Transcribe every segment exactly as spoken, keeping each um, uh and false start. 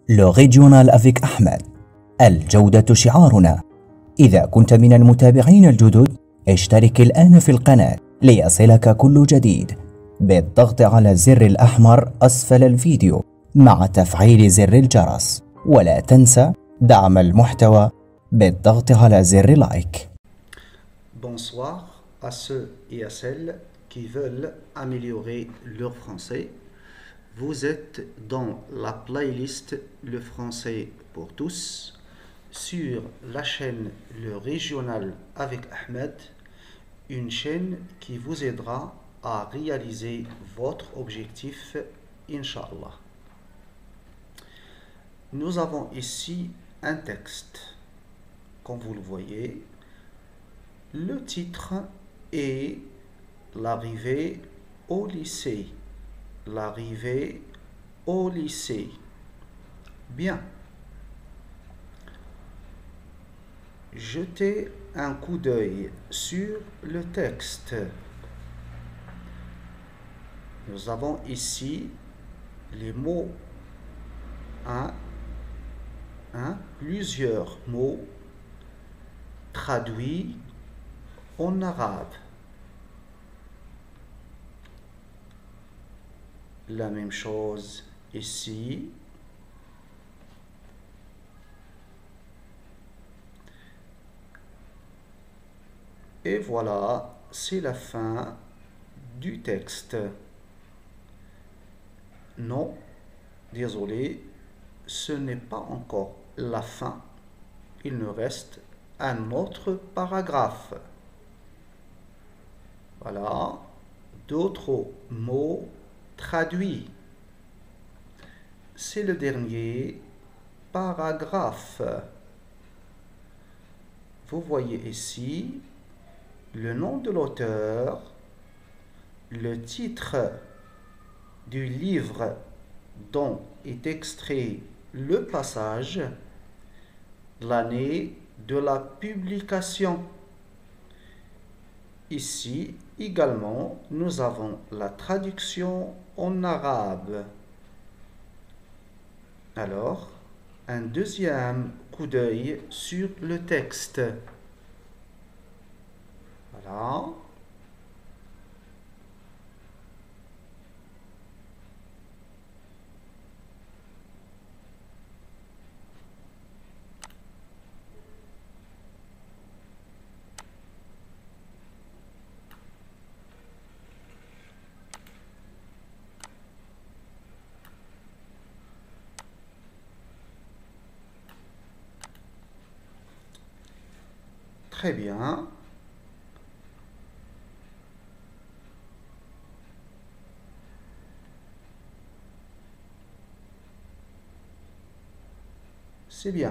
Le Régional avec Ahmed. الجودة شعارنا. إذا كنت من المتابعين الجدد اشترك الآن في القناة ليصلك كل جديد بالضغط على الزر الأحمر أسفل الفيديو مع تفعيل زر الجرس، ولا تنسى دعم المحتوى بالضغط على زر لايك. Bonsoir à ceux et à celles qui veulent améliorer leur français. Vous êtes dans la playlist Le français pour tous sur la chaîne Le Régional avec Ahmed, une chaîne qui vous aidera à réaliser votre objectif, Inch'Allah. Nous avons ici un texte, comme vous le voyez. Le titre est l'arrivée au lycée. L'arrivée au lycée. Bien. Jetez un coup d'œil sur le texte. Nous avons ici les mots, un, un, plusieurs mots traduits en arabe. La même chose ici. Et voilà, c'est la fin du texte. Non, désolé, ce n'est pas encore la fin. Il nous reste un autre paragraphe. Voilà, d'autres mots traduits. C'est le dernier paragraphe. Vous voyez ici le nom de l'auteur, le titre du livre dont est extrait le passage, l'année de la publication. Ici également, nous avons la traduction en arabe. Alors, un deuxième coup d'œil sur le texte. Voilà. Très bien. C'est bien.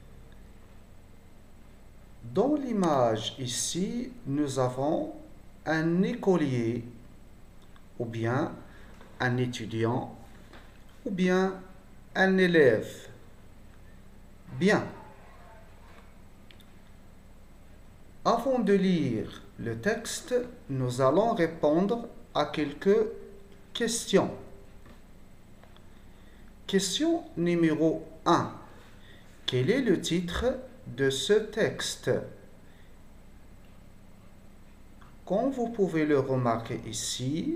Dans l'image ici, nous avons un écolier, ou bien un étudiant, ou bien un élève. Bien. Avant de lire le texte, nous allons répondre à quelques questions. Question numéro un. Quel est le titre de ce texte? Comme vous pouvez le remarquer ici,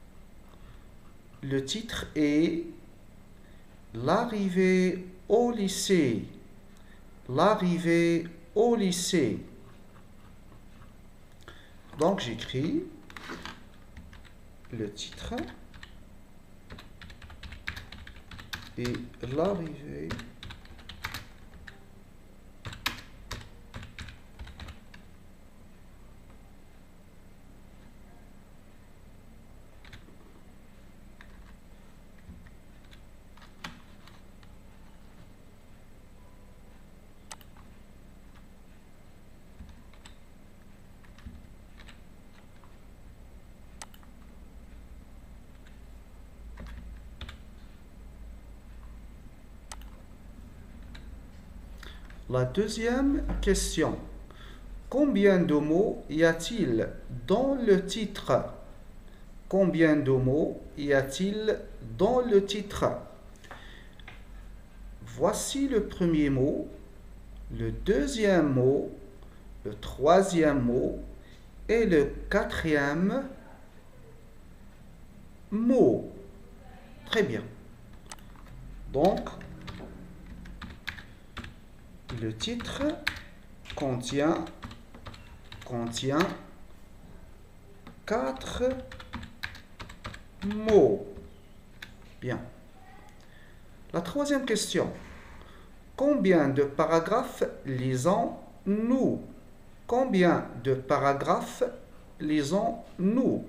le titre est L'arrivée au lycée. L'arrivée au lycée. Donc j'écris le titre et l'arrivée La deuxième question. Combien de mots y a-t-il dans le titre? Combien de mots y a-t-il dans le titre? voici le premier mot, le deuxième mot, le troisième mot et le quatrième mot. Très bien. Donc, le titre contient, contient quatre mots. Bien. La troisième question. Combien de paragraphes lisons-nous? Combien de paragraphes lisons-nous?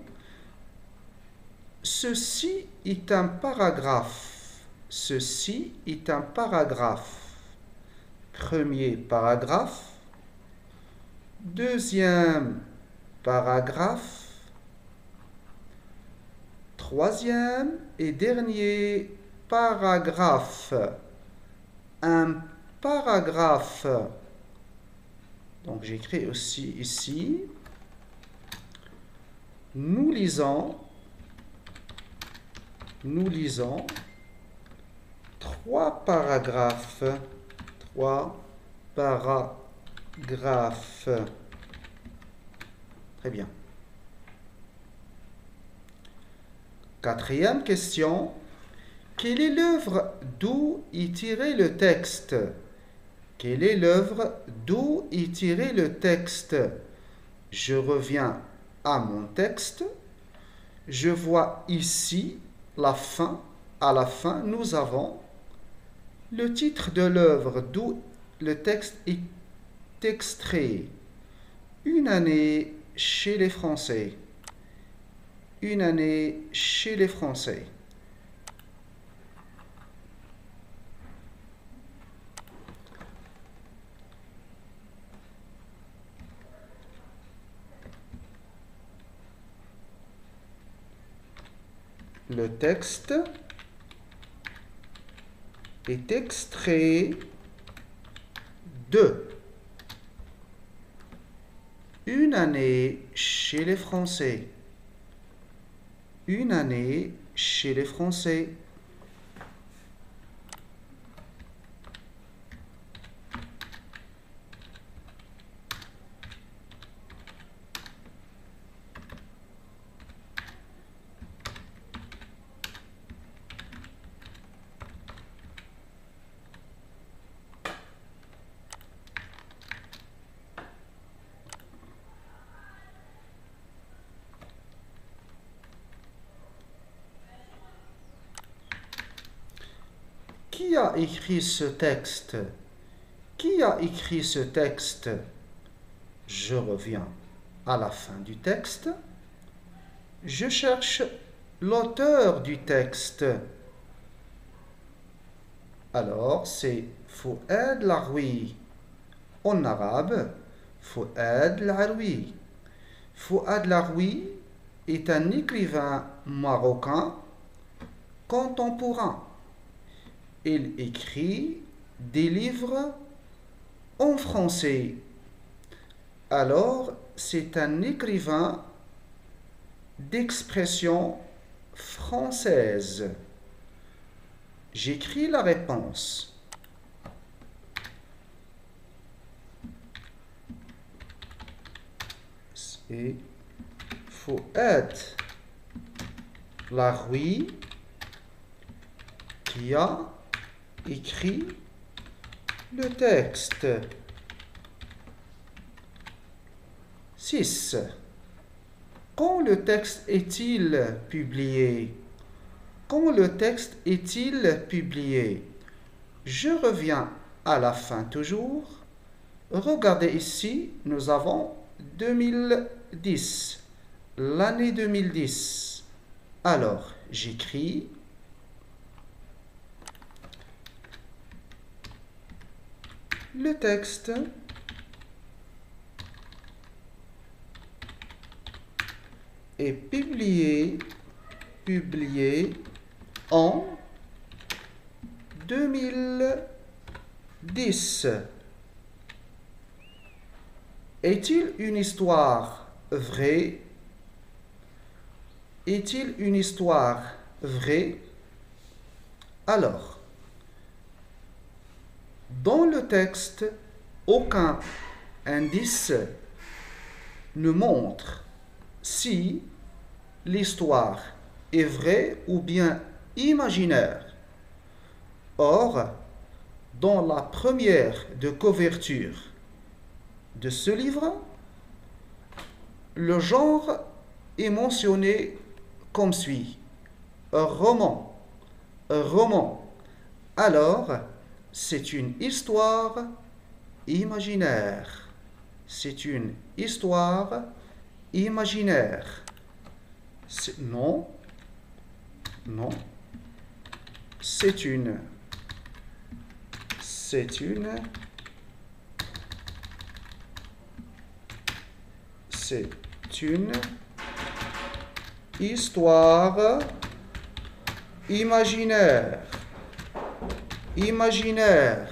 Ceci est un paragraphe. Ceci est un paragraphe. Premier paragraphe. Deuxième paragraphe. Troisième et dernier paragraphe. Un paragraphe. Donc j'écris aussi ici. Nous lisons. Nous lisons trois paragraphes. Trois paragraphes. Très bien. Quatrième question. Quelle est l'œuvre d'où est tiré le texte? Quelle est l'œuvre d'où est tiré le texte? Je reviens à mon texte. Je vois ici la fin. À la fin, nous avons le titre de l'œuvre d'où le texte est extrait. Une année chez les Français. Une année chez les Français. Le texte est extrait de Une année chez les Français. Une année chez les Français. Qui a écrit ce texte? Qui a écrit ce texte? Je reviens à la fin du texte. Je cherche l'auteur du texte. Alors, c'est Fouad Laroui. En arabe, Fouad Laroui. Fouad Laroui est un écrivain marocain contemporain. Il écrit des livres en français. Alors, c'est un écrivain d'expression française. J'écris la réponse. C'est Fouad Laroui qui a écrit le texte. six. Quand le texte est-il publié? Quand le texte est-il publié? Je reviens à la fin toujours. Regardez ici, nous avons deux mille dix, l'année deux mille dix. Alors, j'écris le texte est publié, publié en deux mille dix. Est-il une histoire vraie? Est-il une histoire vraie? Alors, Dans le texte, aucun indice ne montre si l'histoire est vraie ou bien imaginaire. Or, dans la première de couverture de ce livre, le genre est mentionné comme suit. Un roman. Un roman. Alors, c'est une histoire imaginaire. C'est une histoire imaginaire. C'est- non. Non. C'est une. C'est une. C'est une histoire imaginaire. Imaginaire.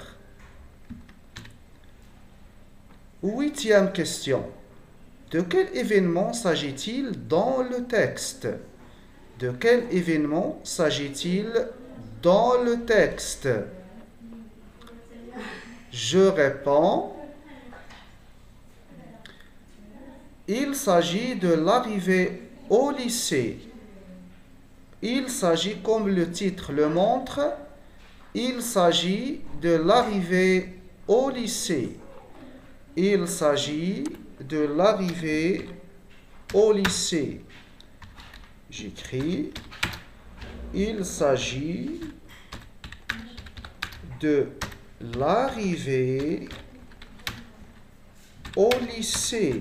Huitième question. De quel événement s'agit-il dans le texte? De quel événement s'agit-il dans le texte? Je réponds. Il s'agit de l'arrivée au lycée. Il s'agit, comme le titre le montre, il s'agit de l'arrivée au lycée. Il s'agit de l'arrivée au lycée. J'écris. Il s'agit de l'arrivée au lycée.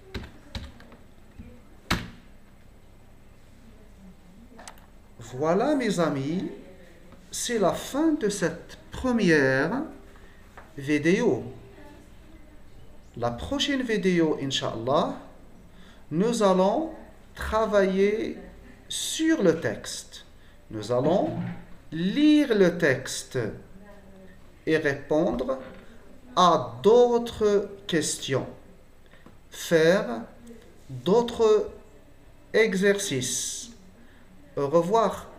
Voilà, mes amis, c'est la fin de cette première vidéo. La prochaine vidéo, Inch'Allah, nous allons travailler sur le texte. Nous allons lire le texte et répondre à d'autres questions, faire d'autres exercices. Au revoir.